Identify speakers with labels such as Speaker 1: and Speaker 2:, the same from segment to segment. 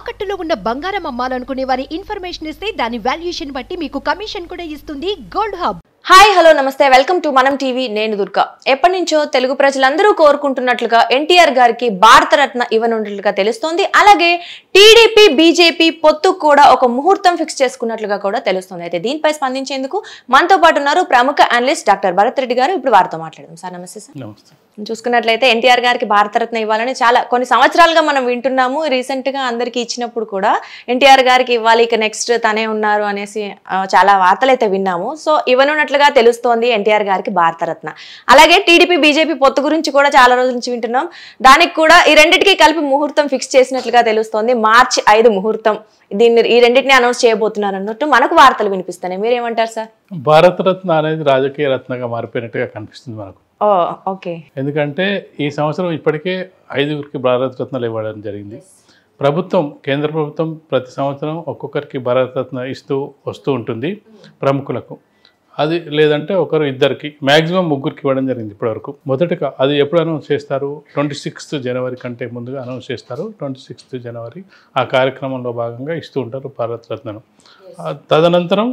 Speaker 1: తాకట్టులో ఉన్న బంగారం అమ్మాలనుకునే వారి ఇన్ఫర్మేషన్ ఇస్తే దాని వాల్యుయేషన్ బట్టి మీకు కమిషన్ కూడా ఇస్తుంది గోల్డ్ హబ్.
Speaker 2: హాయ్ హలో నమస్తే వెల్కమ్ టు మనం టీవీ. నేను దుర్గా. ఎప్పటి నుంచో తెలుగు ప్రజలందరూ కోరుకుంటున్నట్లుగా ఎన్టీఆర్ గారికి భారతరత్న ఇవ్వనున్నట్లుగా తెలుస్తోంది. అలాగే టీడీపీ బీజేపీ పొత్తు కూడా ఒక ముహూర్తం ఫిక్స్ చేసుకున్నట్లుగా కూడా తెలుస్తుంది. అయితే దీనిపై స్పందించేందుకు మనతో పాటు ఉన్నారు ప్రముఖ అనలిస్ట్ డాక్టర్ భరత్ రెడ్డి గారు. ఇప్పుడు వారితో మాట్లాడదాం. సార్ నమస్తే. సార్
Speaker 3: నమస్తే.
Speaker 2: చూసుకున్నట్లయితే ఎన్టీఆర్ గారికి భారతరత్న ఇవ్వాలని చాలా కొన్ని సంవత్సరాలుగా మనం వింటున్నాము. రీసెంట్ గా అందరికి ఇచ్చినప్పుడు కూడా ఎన్టీఆర్ గారికి ఇవ్వాలి, ఇక నెక్స్ట్ తనే ఉన్నారు అనేసి చాలా వార్తలు అయితే విన్నాము. సో ఇవ్వనున్నట్లుగా తెలుస్తోంది ఎన్టీఆర్ గారికి భారతరత్న. అలాగే టీడీపీ బీజేపీ పొత్తు గురించి కూడా చాలా రోజుల నుంచి వింటున్నాం. దానికి కూడా ఈ రెండింటికి కలిపి ముహూర్తం ఫిక్స్ చేసినట్లుగా తెలుస్తోంది. మార్చి 5 ముహూర్తం. ఈ రెండింటిని అనౌన్స్ చేయబోతున్నారు అన్నట్టు మనకు వార్తలు వినిపిస్తున్నాయి. మీరేమంటారు సార్?
Speaker 3: భారతరత్న అనేది రాజకీయ రత్నగా మారిపోయినట్టుగా కనిపిస్తుంది మనకు.
Speaker 2: ఓకే.
Speaker 3: ఎందుకంటే ఈ సంవత్సరం ఇప్పటికే 5గురికి భారతరత్నాలు ఇవ్వడం జరిగింది. ప్రభుత్వం, కేంద్ర ప్రభుత్వం ప్రతి సంవత్సరం ఒక్కొక్కరికి భారతరత్న ఇస్తూ వస్తూ ఉంటుంది ప్రముఖులకు. అది లేదంటే ఒకరు ఇద్దరికి, మ్యాక్సిమం 3గురికి ఇవ్వడం జరిగింది ఇప్పటివరకు. మొదటగా అది ఎప్పుడు అనౌన్స్ చేస్తారు? 26 జనవరి కంటే ముందుగా అనౌన్స్ చేస్తారు. 26 జనవరి ఆ కార్యక్రమంలో భాగంగా ఇస్తూ ఉంటారు భారతరత్నను. తదనంతరం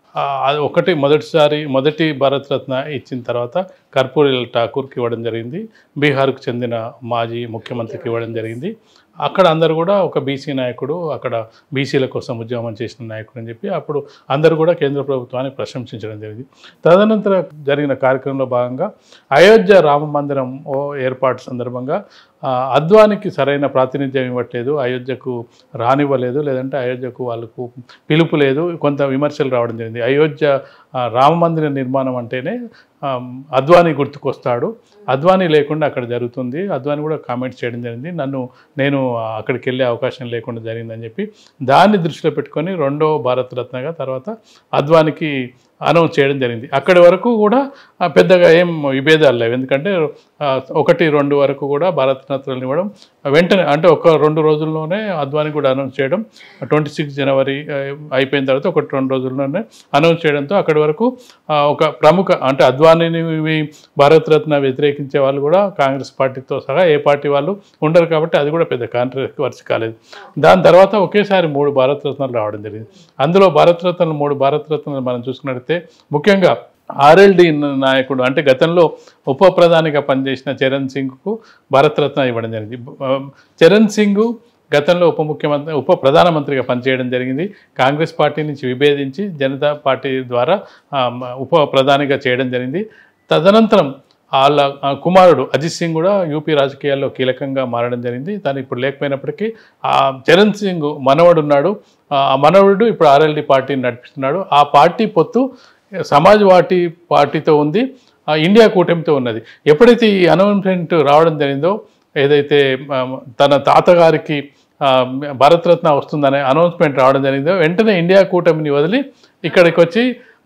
Speaker 3: అది మొదటి భారతరత్న ఇచ్చిన తర్వాత కర్పూరి ఠాకూర్కి ఇవ్వడం జరిగింది. బీహార్కు చెందిన మాజీ ముఖ్యమంత్రికి ఇవ్వడం జరిగింది. అక్కడ అందరూ కూడా ఒక బీసీ నాయకుడు, అక్కడ బీసీల కోసం ఉద్యమం చేసిన నాయకుడు అని చెప్పి అప్పుడు అందరూ కూడా కేంద్ర ప్రభుత్వాన్ని ప్రశంసించడం జరిగింది. తదనంతరం జరిగిన కార్యక్రమంలో భాగంగా అయోధ్య రామ మందిరం ఏర్పాటు సందర్భంగా అద్వానికి సరైన ప్రాతినిధ్యం ఇవ్వట్లేదు, అయోధ్యకు రానివ్వలేదు, లేదంటే అయోధ్యకు వాళ్ళకు పిలుపు లేదు, కొంత విమర్శలు రావడం జరిగింది. అయోధ్య రామ మందిర నిర్మాణం అంటేనే అద్వానీ గుర్తుకొస్తాడు, అద్వానీ లేకుండా అక్కడ జరుగుతుంది, అద్వానీ కూడా కామెంట్స్ చేయడం జరిగింది, నేను అక్కడికి వెళ్ళే అవకాశం లేకుండా జరిగిందని చెప్పి దాన్ని దృష్టిలో పెట్టుకొని 2వ భారతరత్నగా తర్వాత అద్వానికి అనౌన్స్ చేయడం జరిగింది. అక్కడి వరకు కూడా పెద్దగా ఏం విభేదాలు లేవు. ఎందుకంటే 1-2 వరకు కూడా భారతరత్నాలు ఇవ్వడం వెంటనే, అంటే 1-2 రోజుల్లోనే అద్వాని కూడా అనౌన్స్ చేయడం, 26 జనవరి అయిపోయిన తర్వాత 1-2 రోజుల్లోనే అనౌన్స్ చేయడంతో అక్కడి వరకు ఒక ప్రముఖ, అంటే అద్వానీని భారతరత్న వ్యతిరేకించే వాళ్ళు కూడా కాంగ్రెస్ పార్టీతో సహా ఏ పార్టీ వాళ్ళు ఉండరు కాబట్టి అది కూడా పెద్ద కాంట్రవర్సీ కాలేదు. దాని తర్వాత ఒకేసారి 3 భారతరత్నాలు రావడం జరిగింది. అందులో 3 భారతరత్నాలు మనం చూసుకున్నట్లయితే ముఖ్యంగా ఆర్ఎల్డి నాయకుడు, అంటే గతంలో ఉప ప్రధానిగా పనిచేసిన చరణ్ సింగ్కు భారతరత్న ఇవ్వడం జరిగింది. చరణ్ సింగ్ గతంలో ఉప ప్రధానమంత్రిగా పనిచేయడం జరిగింది. కాంగ్రెస్ పార్టీ నుంచి విభేదించి జనతా పార్టీ ద్వారా ఉప ప్రధానిగా చేయడం జరిగింది. తదనంతరం వాళ్ళ కుమారుడు అజిత్ సింగ్ కూడా యూపీ రాజకీయాల్లో కీలకంగా మారడం జరిగింది. తను ఇప్పుడు లేకపోయినప్పటికీ చరణ్ సింగ్ మనవడు ఉన్నాడు. ఆ మనవడు ఇప్పుడు ఆర్ఎల్డి పార్టీని నడిపిస్తున్నాడు. ఆ పార్టీ పొత్తు సమాజ్వాదీ పార్టీతో ఉంది, ఇండియా కూటమితో ఉన్నది. ఎప్పుడైతే ఈ అనౌన్స్మెంట్ రావడం జరిగిందో, ఏదైతే తన తాతగారికి భారతరత్న వస్తుందనే అనౌన్స్మెంట్ రావడం జరిగిందో, వెంటనే ఇండియా కూటమిని వదిలి ఇక్కడికి వచ్చి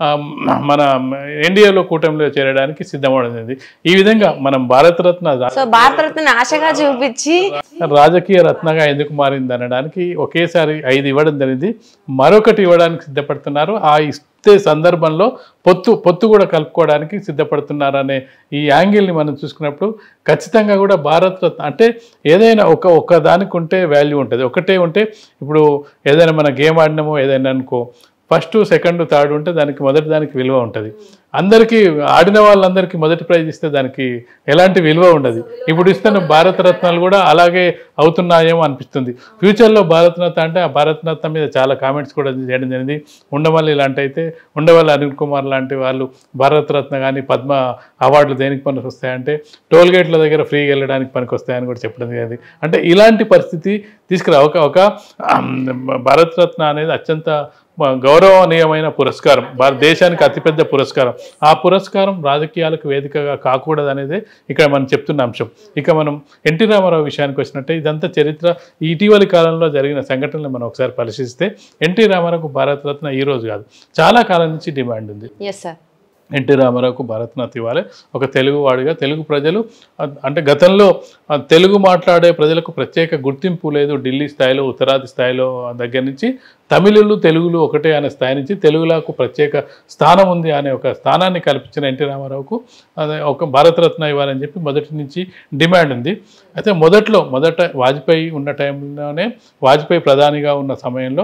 Speaker 3: మన ఎన్డీఏలో కూటమిలో చేరడానికి సిద్ధమవడం జరిగింది. ఈ విధంగా మనం భారతరత్న
Speaker 2: ఆశగా చూపించి
Speaker 3: రాజకీయ రత్నగా ఎందుకు మారింది అనడానికి ఒకేసారి 5 ఇవ్వడం జరిగింది. మరొకటి ఇవ్వడానికి సిద్ధపడుతున్నారు. ఆ ఇస్తే సందర్భంలో పొత్తు కూడా కలుపుకోవడానికి సిద్ధపడుతున్నారనే ఈ యాంగిల్ని మనం చూసుకున్నప్పుడు ఖచ్చితంగా కూడా భారతరత్న అంటే ఏదైనా ఒక దానికి ఉంటే వాల్యూ ఉంటుంది. ఒకటే ఉంటే, ఇప్పుడు ఏదైనా మన గేమ్ ఆడినామో ఏదైనా అనుకో, ఫస్ట్, సెకండ్, థర్డ్ ఉంటే దానికి మొదటి దానికి విలువ ఉంటుంది. అందరికీ ఆడిన వాళ్ళందరికీ మొదటి ప్రైజ్ ఇస్తే దానికి ఎలాంటి విలువ ఉండదు. ఇప్పుడు ఇస్తున్న భారతరత్నాలు కూడా అలాగే అవుతున్నాయేమో అనిపిస్తుంది. ఫ్యూచర్లో భారతరత్న అంటే ఆ భారతరత్న మీద చాలా కామెంట్స్ కూడా చేయడం జరిగింది. ఉండవల్లి అనిల్ కుమార్ లాంటి వాళ్ళు భారతరత్న కానీ పద్మ అవార్డులు దేనికి పనికి వస్తాయంటే టోల్గేట్ల దగ్గర ఫ్రీగా వెళ్ళడానికి పనికి వస్తాయని కూడా చెప్పడం జరిగింది. అంటే ఇలాంటి పరిస్థితి తీసుకురా ఒక భారతరత్న అనేది అత్యంత గౌరవనీయమైన పురస్కారం, భారతదేశానికి అతిపెద్ద పురస్కారం. ఆ పురస్కారం రాజకీయాలకు వేదికగా కాకూడదు అనేది ఇక్కడ మనం చెప్తున్న అంశం. ఇక మనం ఎన్టీ రామారావు విషయానికి వచ్చినట్టే ఇదంతా చరిత్ర. ఇటీవలి కాలంలో జరిగిన సంఘటనలు మనం ఒకసారి పరిశీలిస్తే ఎన్టీ రామారావుకు భారతరత్న ఈ రోజు కాదు, చాలా కాలం నుంచి డిమాండ్ ఉంది. ఎన్టీ రామారావుకు భారతరత్న ఇవ్వాలి. ఒక తెలుగువాడిగా తెలుగు ప్రజలు అంటే గతంలో తెలుగు మాట్లాడే ప్రజలకు ప్రత్యేక గుర్తింపు లేదు. ఢిల్లీ స్థాయిలో ఉత్తరాది స్థాయిలో దగ్గర నుంచి తమిళులు తెలుగులు ఒకటే అనే స్థాయి నుంచి తెలుగులకు ప్రత్యేక స్థానం ఉంది అనే ఒక స్థానాన్ని కల్పించిన ఎన్టీ రామారావుకు అదే ఒక భారతరత్న ఇవ్వాలని చెప్పి మొదటి నుంచి డిమాండ్ ఉంది. అయితే మొదట వాజ్పేయి ఉన్న టైంలోనే వాజ్పేయి ప్రధానిగా ఉన్న సమయంలో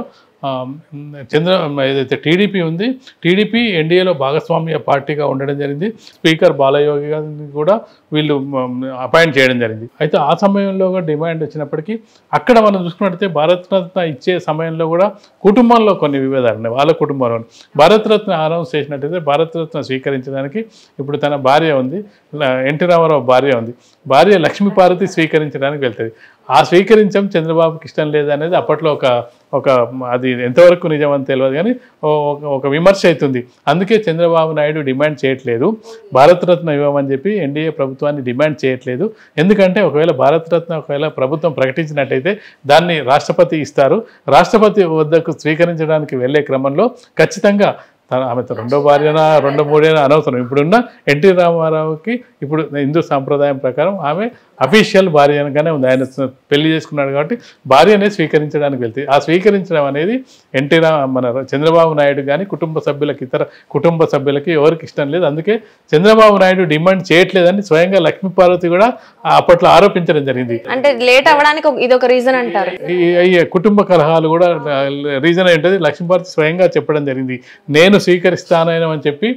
Speaker 3: ఏదైతే టీడీపీ ఉంది, టీడీపీ ఎన్డీఏలో భాగస్వామ్య పార్టీగా ఉండడం జరిగింది. స్పీకర్ బాలయోగి గారిని కూడా వీళ్ళు అపాయింట్ చేయడం జరిగింది. అయితే ఆ సమయంలో కూడా డిమాండ్ వచ్చినప్పటికీ అక్కడ మనం చూసుకున్నట్టయితే భారతరత్న ఇచ్చే సమయంలో కూడా కుటుంబంలో కొన్ని విభేదాలు ఉన్నాయి. వాళ్ళ కుటుంబంలో భారతరత్న అనౌన్స్ చేసినట్టయితే భారతరత్న స్వీకరించడానికి ఇప్పుడు తన భార్య ఉంది, ఎన్టీ రామారావు భార్య ఉంది, భార్య లక్ష్మీపార్వతి స్వీకరించడానికి వెళ్తుంది. ఆ స్వీకరించడం చంద్రబాబుకి ఇష్టం లేదనేది అప్పట్లో ఒక అది ఎంతవరకు నిజమని తెలియదు కానీ ఒక విమర్శ అవుతుంది. అందుకే చంద్రబాబు నాయుడు డిమాండ్ చేయట్లేదు, భారతరత్న ఇవ్వమని చెప్పి ఎన్డీఏ ప్రభుత్వాన్ని డిమాండ్ చేయట్లేదు. ఎందుకంటే ఒకవేళ భారతరత్న ప్రభుత్వం ప్రకటించినట్టయితే దాన్ని రాష్ట్రపతి ఇస్తారు. రాష్ట్రపతి వద్దకు స్వీకరించడానికి వెళ్ళే క్రమంలో ఖచ్చితంగా ఆమెతో రెండో భార్యనా రెండో మూడైనా అనవసరం. ఇప్పుడున్న ఎన్టీ రామారావుకి ఇప్పుడు హిందూ సాంప్రదాయం ప్రకారం ఆమె అఫీషియల్ భార్యగానే ఉంది. ఆయన పెళ్లి చేసుకున్నాడు కాబట్టి భార్యనే స్వీకరించడానికి వెళ్తుంది. ఆ స్వీకరించడం అనేది మన చంద్రబాబు నాయుడు కానీ ఇతర కుటుంబ సభ్యులకి ఎవరికి ఇష్టం లేదు. అందుకే చంద్రబాబు నాయుడు డిమాండ్ చేయట్లేదని స్వయంగా లక్ష్మీపార్వతి కూడా అప్పట్లో ఆరోపించడం జరిగింది.
Speaker 2: అంటే లేట్ అవ్వడానికి ఇది ఒక రీజన్ అంటారు.
Speaker 3: ఈ కుటుంబ కలహాలు కూడా రీజన్ ఏంటది లక్ష్మీపార్వతి స్వయంగా చెప్పడం జరిగింది. నేను స్వీకరిస్తానని అని చెప్పి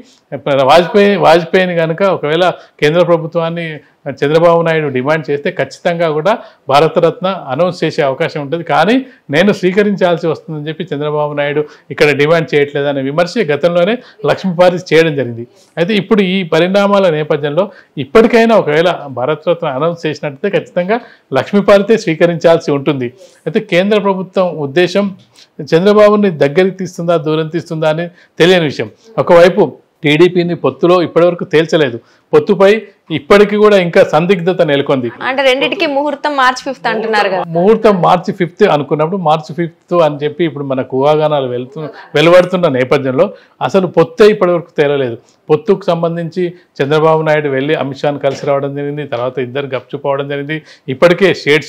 Speaker 3: వాజ్పేయిని కనుక ఒకవేళ కేంద్ర ప్రభుత్వాన్ని చంద్రబాబు నాయుడు డిమాండ్ చేస్తే ఖచ్చితంగా కూడా భారతరత్న అనౌన్స్ చేసే అవకాశం ఉంటుంది. కానీ నేను స్వీకరించాల్సి వస్తుందని చెప్పి చంద్రబాబు నాయుడు ఇక్కడ డిమాండ్ చేయట్లేదనే విమర్శ గతంలోనే లక్ష్మీపార్వతి చేయడం జరిగింది. అయితే ఇప్పుడు ఈ పరిణామాల నేపథ్యంలో ఇప్పటికైనా ఒకవేళ భారతరత్న అనౌన్స్ చేసినట్లయితే ఖచ్చితంగా లక్ష్మీపార్వతి స్వీకరించాల్సి ఉంటుంది. అయితే కేంద్ర ప్రభుత్వం ఉద్దేశం చంద్రబాబుని దగ్గరికి తీస్తుందా దూరం తీస్తుందా అని తెలియని విషయం. ఒకవైపు టీడీపీని పొత్తులో ఇప్పటివరకు తేల్చలేదు. పొత్తుపై ఇప్పటికీ కూడా ఇంకా సందిగ్ధత నెలకొంది.
Speaker 2: అంటే రెండింటికి ముహూర్తం March 5th అంటున్నారు కదా.
Speaker 3: ముహూర్తం March 5th అనుకున్నప్పుడు March 5th అని చెప్పి ఇప్పుడు మనకు ఊహాగానాలు వెలువడుతున్న నేపథ్యంలో అసలు పొత్తే ఇప్పటివరకు తేలలేదు. పొత్తుకు సంబంధించి చంద్రబాబు నాయుడు వెళ్ళి అమిత్ షాను కలిసి రావడం జరిగింది. తర్వాత ఇద్దరు గప్చుపోవడం జరిగింది. ఇప్పటికే సీట్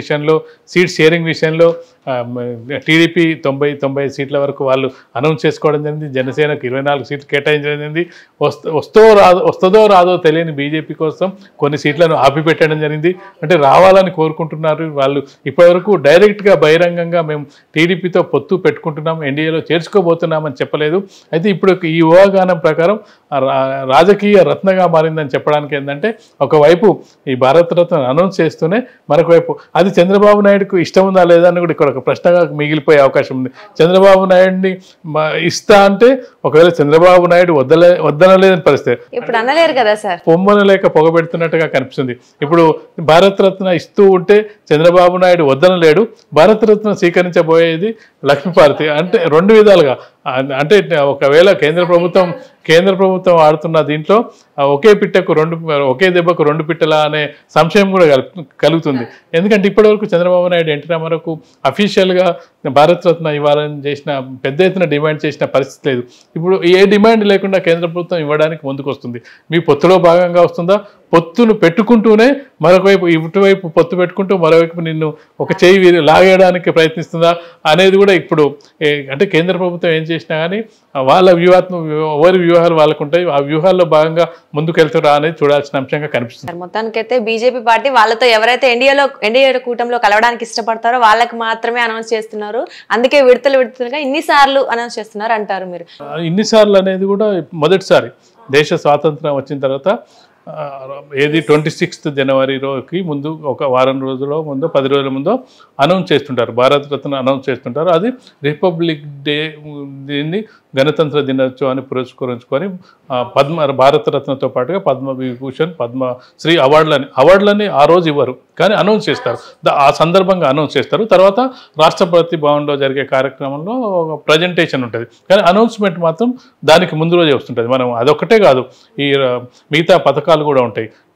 Speaker 3: షేరింగ్ విషయంలో టీడీపీ 90 సీట్ల వరకు వాళ్ళు అనౌన్స్ చేసుకోవడం జరిగింది. జనసేనకు 24 సీట్లు కేటాయించడం జరిగింది. వస్తుందో రాదో తెలియని బీజేపీ కోసం కొన్ని సీట్లను ఆపిపెట్టడం జరిగింది. అంటే రావాలని కోరుకుంటున్నారు వాళ్ళు. ఇప్పటివరకు డైరెక్ట్గా బహిరంగంగా మేము టీడీపీతో పొత్తు పెట్టుకుంటున్నాం, ఎన్డీఏలో చేర్చుకోబోతున్నామని చెప్పలేదు. అయితే ఇప్పుడు ఈ ఊహాగానం ప్రకారం రాజకీయ రత్నగా మారిందని చెప్పడానికి ఏంటంటే ఒకవైపు ఈ భారతరత్న అనౌన్స్ చేస్తూనే మరొక వైపు అది చంద్రబాబు నాయుడుకు ఇష్టం ఉందా లేదా అని కూడా ఇక్కడ ఒక ప్రశ్నగా మిగిలిపోయే అవకాశం ఉంది. చంద్రబాబు నాయుడిని ఇస్తా అంటే ఒకవేళ చంద్రబాబు నాయుడు వద్దనలేదని పరిస్థితి.
Speaker 2: ఇప్పుడు అనలేరు కదా సార్,
Speaker 3: పొమ్మను లేక పొగబెడుతున్నట్టుగా కనిపిస్తుంది. ఇప్పుడు భారతరత్న ఇస్తూ ఉంటే చంద్రబాబు నాయుడు వద్దనలేడు, భారతరత్న స్వీకరించబోయేది లక్ష్మీపార్వతి. అంటే రెండు విధాలుగా అంటే ఒకవేళ కేంద్ర ప్రభుత్వం ఆడుతున్న దీంట్లో ఒకే దెబ్బకు రెండు పిట్టల అనే సంశయం కూడా కలుగుతుంది. ఎందుకంటే ఇప్పటివరకు చంద్రబాబు నాయుడు ఎన్టీ రామారావుకు అఫీషియల్గా భారతరత్న ఇవ్వాలని పెద్ద ఎత్తున డిమాండ్ చేసిన పరిస్థితి లేదు. ఇప్పుడు ఏ డిమాండ్ లేకుండా కేంద్ర ప్రభుత్వం ఇవ్వడానికి ముందుకు వస్తుంది. మీ పొత్తులో భాగంగా వస్తుందా, పొత్తును పెట్టుకుంటూనే మరొకవైపు ఇటువైపు పొత్తు పెట్టుకుంటూ మరోవైపు నిన్ను ఒక చేయి లాగేయడానికి ప్రయత్నిస్తుందా అనేది కూడా ఇప్పుడు అంటే కేంద్ర ప్రభుత్వం ఏం చేసినా కానీ వాళ్ళ ఎవరి వ్యూహాలు వాళ్ళకు ఉంటాయి. ఆ వ్యూహాల్లో భాగంగా ముందుకెళ్తారా అనేది చూడాల్సిన అంశంగా కనిపిస్తుంది.
Speaker 2: మొత్తానికైతే బీజేపీ పార్టీ వాళ్ళతో ఎవరైతే ఎన్డీఏ కూటమిలో కలవడానికి ఇష్టపడతారో వాళ్ళకి మాత్రమే అనౌన్స్ చేస్తున్నారు. అందుకే విడతలుగా ఇన్నిసార్లు అనౌన్స్ చేస్తున్నారు అంటారు మీరు.
Speaker 3: ఇన్నిసార్లు అనేది కూడా మొదటిసారి దేశ స్వాతంత్రం వచ్చిన తర్వాత ఏది 26th జనవరికి ముందు ఒక వారం రోజుల ముందు 10 రోజుల ముందు అనౌన్స్ చేస్తుంటారు, భారతరత్న అనౌన్స్ చేస్తుంటారు. అది రిపబ్లిక్ డే దీన్ని గణతంత్ర దినోత్సవాన్ని పురస్కరించుకొని భారతరత్నతో పాటుగా పద్మవిభూషణ్ పద్మశ్రీ అవార్డులని ఆ రోజు ఇవ్వరు కానీ అనౌన్స్ చేస్తారు. ఆ సందర్భంగా అనౌన్స్ చేస్తారు. తర్వాత రాష్ట్రపతి భవన్లో జరిగే కార్యక్రమంలో ఒక ప్రజెంటేషన్ ఉంటుంది. కానీ అనౌన్స్మెంట్ మాత్రం దానికి ముందు రోజే వస్తుంటుంది. మనం అదొక్కటే కాదు, ఈ మిగతా పథకాలు కూడా ఉంటాయి.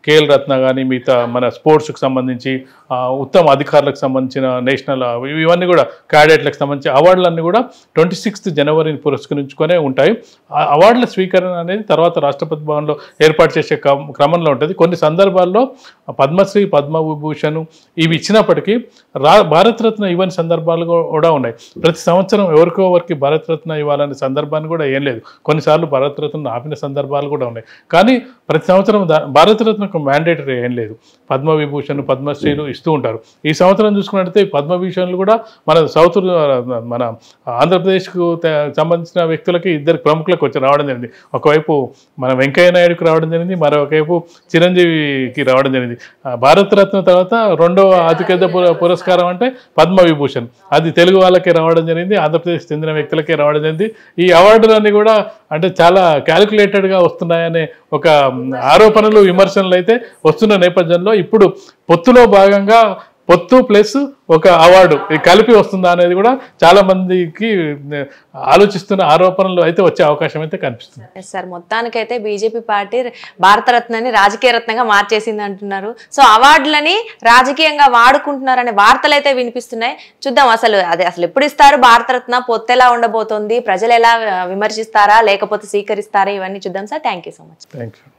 Speaker 3: కేఎల్ రత్న కానీ మిగతా మన స్పోర్ట్స్కి సంబంధించి ఉత్తమ అధికారులకు సంబంధించిన నేషనల్ ఇవన్నీ కూడా క్యాడెట్లకు సంబంధించి అవార్డులన్నీ కూడా 26 జనవరిని పురస్కరించుకొనే ఉంటాయి. ఆ అవార్డుల స్వీకరణ అనేది తర్వాత రాష్ట్రపతి భవన్లో ఏర్పాటు చేసే క్రమంలో ఉంటుంది. కొన్ని సందర్భాల్లో పద్మశ్రీ పద్మవిభూషణ్ ఇవి ఇచ్చినప్పటికీ భారతరత్న ఇవ్వని సందర్భాలు కూడా ఉన్నాయి. ప్రతి సంవత్సరం ఎవరికి భారతరత్న ఇవ్వాలనే సందర్భాన్ని కూడా ఏం లేదు. కొన్నిసార్లు భారతరత్న ఆపిన సందర్భాలు కూడా ఉన్నాయి. కానీ ప్రతి సంవత్సరం భారతరత్నకు మ్యాండేటరీ ఏం లేదు. పద్మవిభూషణ్ పద్మశ్రీలు ఇస్తూ ఉంటారు. ఈ సంవత్సరం చూసుకున్నట్టయితే పద్మవిభూషణ్లు కూడా మన ఆంధ్రప్రదేశ్కు సంబంధించిన వ్యక్తులకి ఇద్దరు ప్రముఖులకు వచ్చి రావడం జరిగింది. ఒకవైపు మన వెంకయ్య నాయుడుకి రావడం జరిగింది, మరొకవైపు చిరంజీవికి రావడం జరిగింది. భారతరత్న తర్వాత రెండవ అతిపెద్ద పురస్కారం అంటే పద్మవిభూషణ్, అది తెలుగు వాళ్ళకే రావడం జరిగింది, ఆంధ్రప్రదేశ్ చెందిన వ్యక్తులకే రావడం జరిగింది. ఈ అవార్డులన్నీ కూడా అంటే చాలా క్యాలిక్యులేటెడ్గా వస్తున్నాయనే ఒక ఆరోపణలు విమర్శనలు అయితే వస్తున్న నేపథ్యంలో ఇప్పుడు పొత్తులో భాగంగా పొత్తు ప్లస్ ఒక అవార్డు కలిపి వస్తుందా అనేది కూడా చాలా మందికి ఆలోచిస్తున్న ఆరోపణలు అయితే వచ్చే అవకాశం అయితే కనిపిస్తుంది.
Speaker 2: సార్, మొత్తానికైతే బీజేపీ పార్టీ భారతరత్నని రాజకీయ రత్నంగా మార్చేసింది అంటున్నారు. సో అవార్డులని రాజకీయంగా వాడుకుంటున్నారనే వార్తలు అయితే వినిపిస్తున్నాయి. చూద్దాం అసలు ఎప్పుడు ఇస్తారు భారతరత్న, పొత్తు ఎలా ఉండబోతోంది, ప్రజలు ఎలా విమర్శిస్తారా లేకపోతే స్వీకరిస్తారా, ఇవన్నీ చూద్దాం sir. Thank you so much.
Speaker 3: Thank you.